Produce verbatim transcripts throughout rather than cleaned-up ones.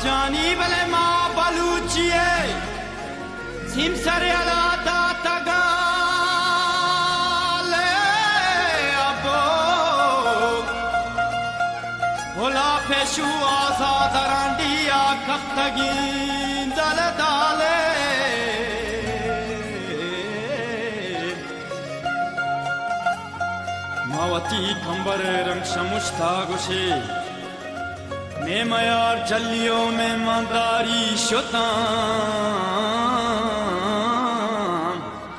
जानी बले माँ बलूचिए सिमसरे अला दाता गाले अबो भोला फेशु आजाद रांडिया कब तगी दल दाले मावती कंबर रंग शमुश्ता गुशे मैं मयार जलियों में मंदारी शुताम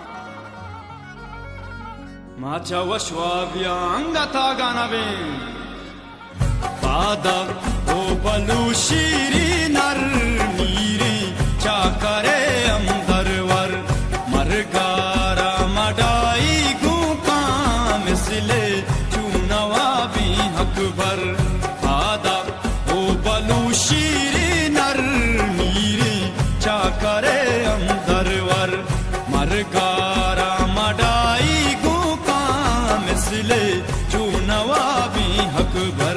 माचा वश्वाव्या अंगता गानवे पादा ओ बलू शीरी नर नीरी चाकरे अंदरवर मरगारा मडाई गुका मिसले चुनवा भी हकबर शीरी नर मीरी चाकरे अंदरवर मरगारा मडाई गुका मिसले चुनवा भी हकबर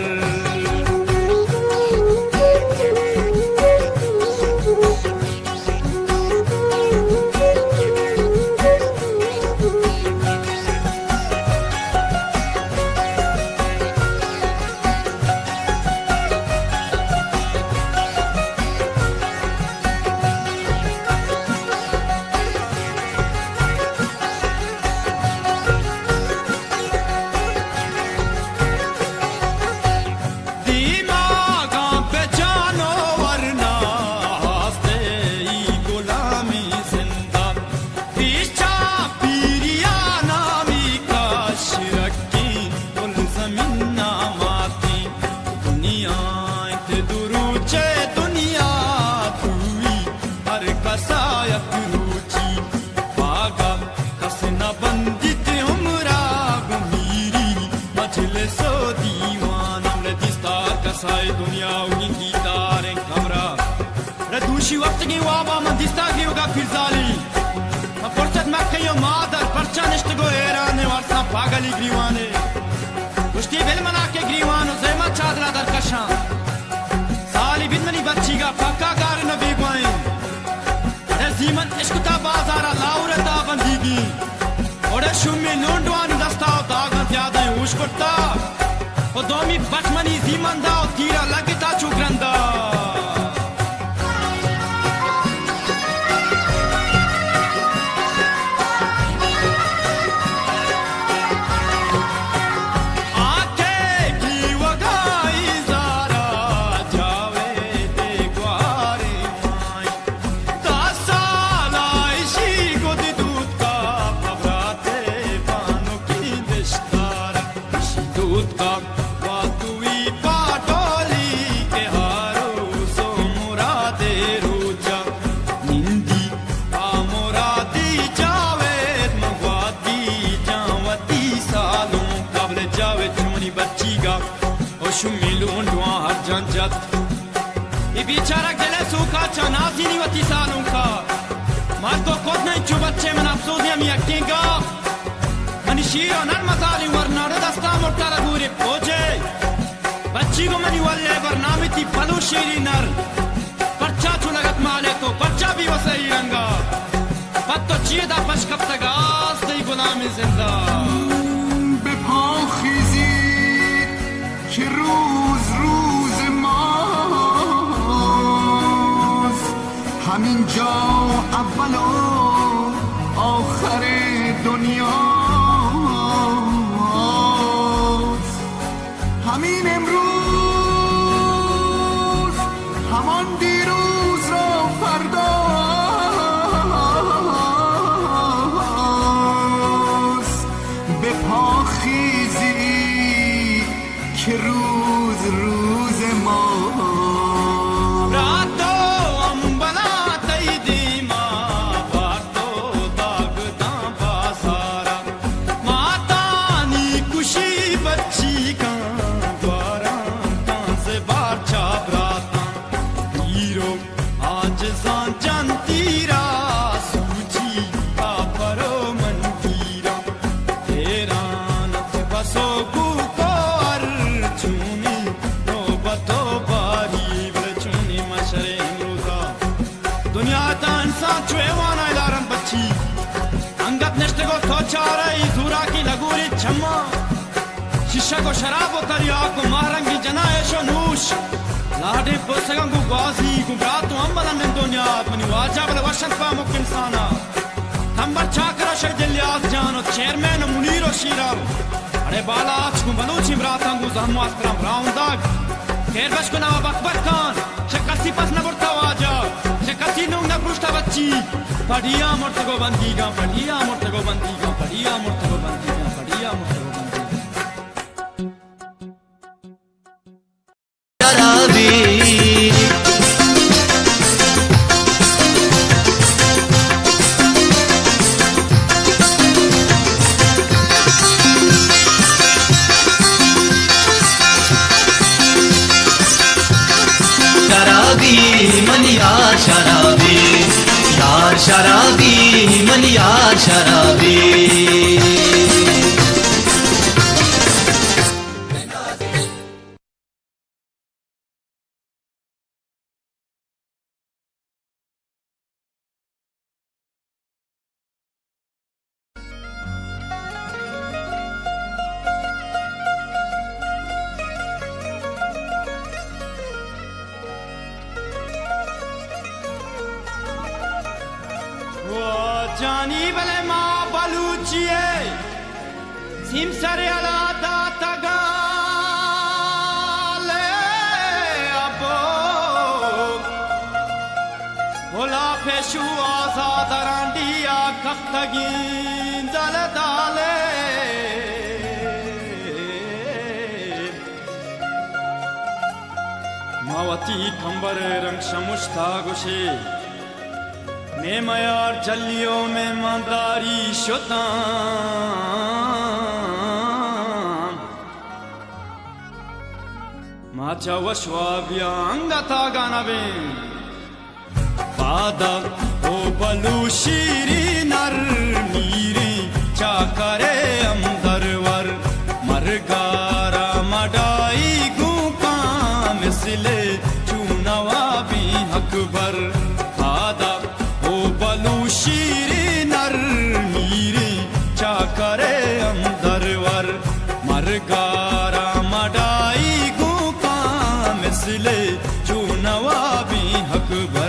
दुनिया उनकी तारे खबरा रदूशी वक्त की वाबा मंदिस्ता की होगा फिर जाली फुर्सत में कहियो मादर परचा निष्ठ गो एराने वारसा पागली ग्रीवाने उष्टी बिल मना के ग्रीवान ज़ेमा चादरा दर कशा साली बिदमनी बच्ची का पक्का कार न बेगवाएं रे जीवन इश्क ता बाजारा लाउरता बंदीगी ओडे शुमी लोंडवान दस्ता दागा ज्यादा उश करता o domi batmani zimanda o tira lagita chugranda aake ki wagai zara jawe de gware mai tasala ishi god dut ka pavrate pano ki destara ishi dut ka शुमिलूंडवा हर जंजत ये बेचारा गले सूखा चनासी नहीं वती सालों का मार को खुद नहीं चु बच्चे मन अफसोसिया मी अकेगा मनी शीरो नर मसाली वरना दस्ता मोटा लगूरे पोजे बच्ची को मनी वाले वरनामी थी पलू शीरी नर पर्चा चु लगत माले तो पर्चा भी वसई रंगा पत्तो चीदा पश कब तक आस नहीं गुलामी जिंदा که روز روز ماست همین جا اول و آخر دنیاست همین امروز همان دیروز را فرداست به پا خیزی که روز روز ما راتو امبلا تیدی ما باتو داغتا بازارا ماتانی کشی بچی کا دوارا کان سے بار چاپ راتا ہیرو آج زان جان تیرا سوچی کا پرو من تیرا تیرا نت بسو گو چونی نوبتو باری بچونی مشر चुएवाना इलारन बच्ची अंगत नष्ट को थोचारा ई धूरा की लगूरी छम्मा शीशा को शराब उतरिया को मारंगी जनाएशो नूश लाडे पोसगं को गाजी को गातो अम्बलन दुनिया अपनी वाजा बल वशत पा मुक इंसाना तंबर चाकरा शर्जलियात जानो चेयरमैन मुनीरो शीरा अरे बाला को बलूची मरातंगु जहमवास करम राउंदाग केरबश को नवाब अकबर खान शक्सी पस न बुरता वाजा शक्सी नुंगा पुष्टा बच्ची बढ़िया मुर्तगो बंदीगा बढ़िया मुर्तगो बंदीगा बढ़िया मुर्तगो बंदीगा बढ़िया मुर्तगो यार शराबी यार शराबी मन यार शराबी जानी बले माँ बलूचिए सिमसरे अला दाता गाले अबो भोला फेशु आजाद रांडिया कब तगी दल दाले मावती खंबर रंग शमुश्ता गुशे मैं मयार जलियों में मंदारी शोताम माचा वश्वाव्या अंगता गानवे पादा ओ बलू शीरी नर मीरी चाकरे अमदरवर मरगारा मडाई गुका मिसले चूनवा भी अकबर शीरी नर मीरी चाकरे अमदरवर मरगारा मडाई गुका मिसले चूनवा भी अकबर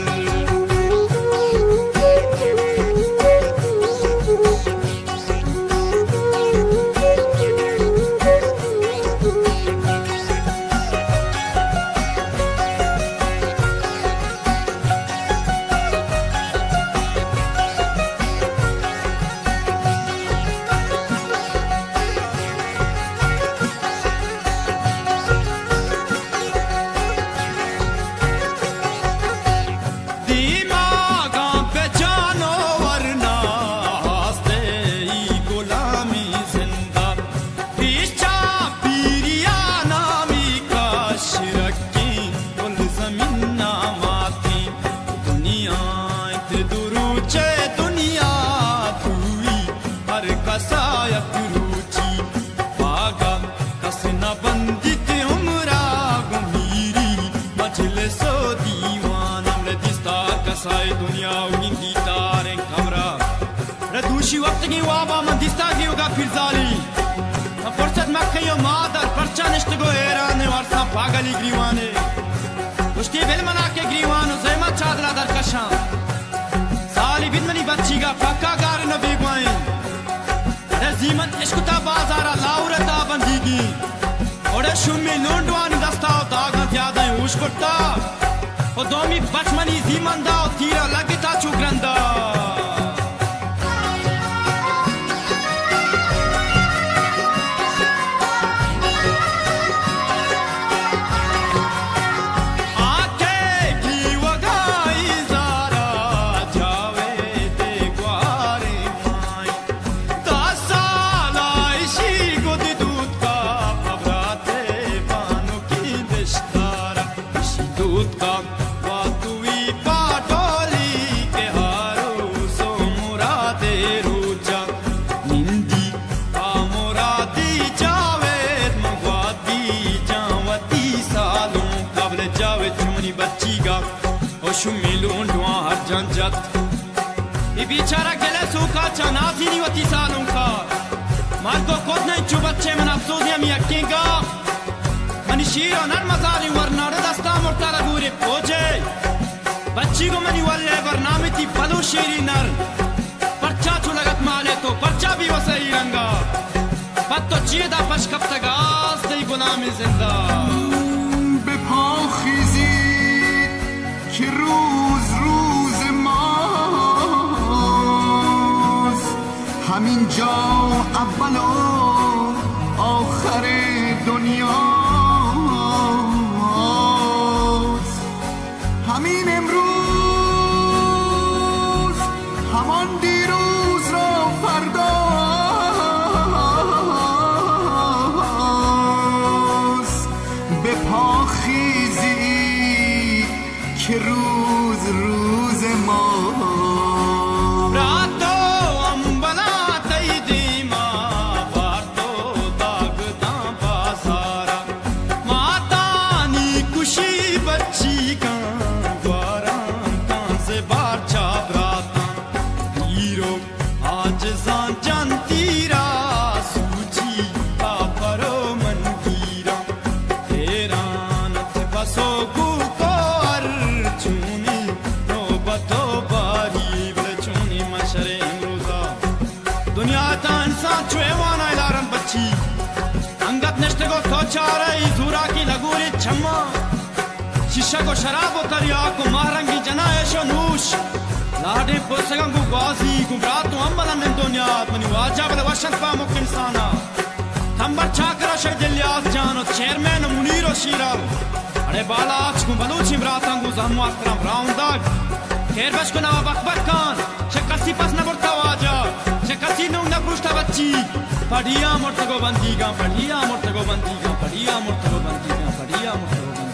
दुनिया उन्हीं की तारें कमरा रदूशी वक्त की वाबा मंदिस्ता की होगा फिर जाली फुर्सत में कहियो मादर परचा निश्त को एराने वारसा पागली ग्रीवाने उसकी बिल मना के ग्रीवानो ज़ेमा चादरा दर कशा साली बिनमनी बच्ची का पक्का गार न बेगवाएं रजीमन इश्कुता बाजारा लाउरता बंदीगी और शुमी लूंडवानी दस्ताव दागा ज्यादा उश कुत्ता o domi bachmani zimanda o tira lagita chugranda aake ki wagai zara jave te gware mai tasala ishi godi dud ka abrate banu ki destara ishi dud ka बच्ची का ओ शुमी लूंडवा हर जंजत بیچاره گله سوکا چا نازینی و تیسانون کار مرگو خود نینچو بچه من افسوزیم یکینگا منی شیر و نرمزاری ورناره دستا مرتالا گوری پوچه بچی گو منی ولی ورنامی تی پلو شیری نر پرچا چو لگت مالے تو پرچا بھی وسعی رنگا بد تو چیه دا پش کفتگاز دی گنامی زندہ به پا خیزید که روز روز ماست همین جا اول و آخر دنیاست همین امروز همان دیروز را فرداست به پا خیزید که روز روز ما چاره زورا کی لگوری چما شیشہ کو شراب و تریاک و مہرنگی جنایش و نوش لاڈے پرسگن کو غازی گمرات و امبلن من دنیا منی واجب لوشن پامک انسانا تنبر چاکرا شای دلیاز جانو چیرمین منیر و شیرال اڑے بالا آچ کو بلوچی مراتن کو زمو اکرم راؤنداگ کیر بش کو نوا بخبر کان چه کسی پس نبرتا واجا چه کسی نونگ نبروشتا بچی پڑھیا مرتگو بندیگا پڑھیا مرتگو بندیگا پڑھیا مرتگو بندیگا پڑھیا مرتگو بندیگا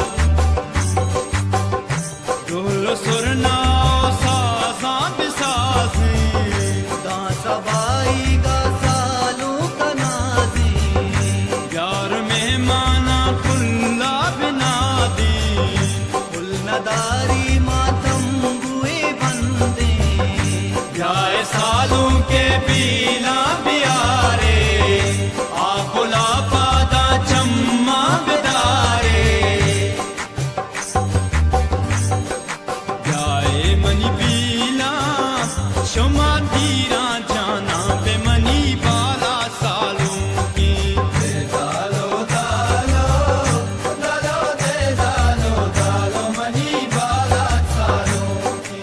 सुरना सा सा पीला बियारे आकुला पादा चम्मा बिदारे जाए मनी पीला शुमा तीरा जाना पे मनी बाला सालों की दे दालो दालो दालो दे दालो दालो मनी बाला सालों की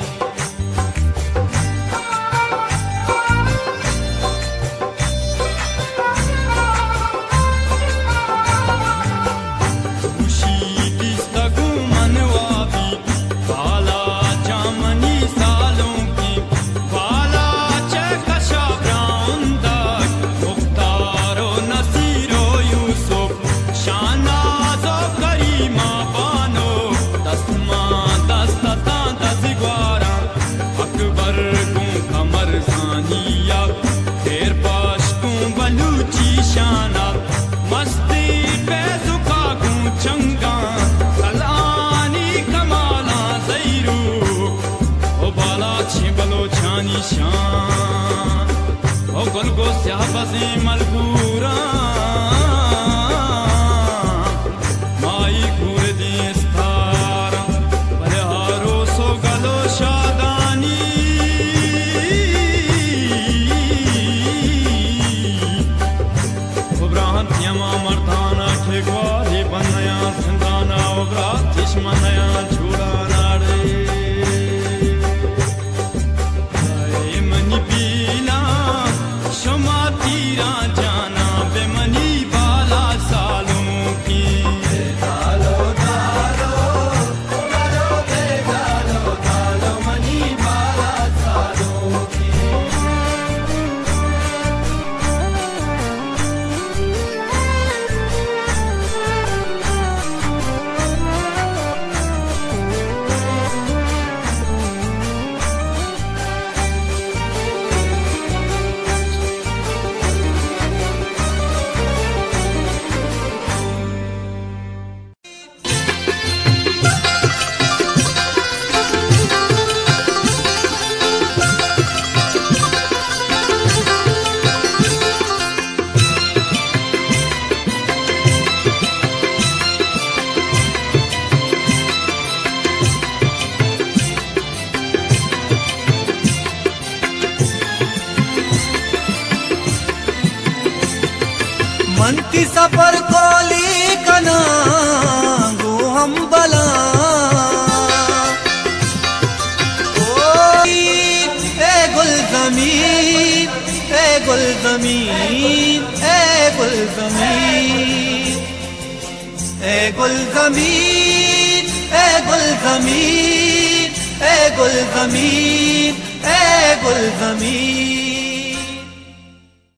खुशी किस्तगु मनवाबी बाला जामनी सालों की बाला चकशा ब्राउन दाग मुख्तारो नसीरो यूसुफ शानाजो करीमा बानो दस्मा दस्तता दजग्वारा अकबर को कमर सानिया फिर पाश को बलूची शाना मस्ती पे जुका को चंगा कलानी कमाला जैरू ओ बाला छिबलो छानी शान ओ गलगो स्याबसे मलगूरा माई घूर दी स्तारा बलहारो सो गलो शादानी उब्राहन यमा मर्दाना ठेगवारी बनया संताना उब्रात तिश्मनया झूला नाड़े आए मनी पीला शुमा तीरा जाना पे मनी बाला सालों की दे दालो दालो दालो दे दालो दालो मनी बाला सालों की मन की सफर कोली कना गो हम बला ए गुल जमीन ए गुल जमीन ए गुल जमीन ए गुल जमीन ए गुल जमीन ए गुल जमीन ए गुल जमीन